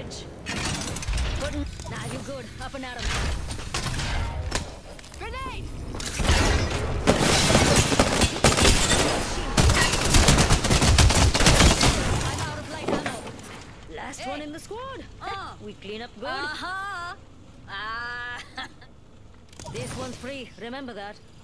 edge. Nah, you good. Up and at 'em. Grenade! I'm out of light ammo. Last one in the squad. We clean up good. This one's free. Remember that.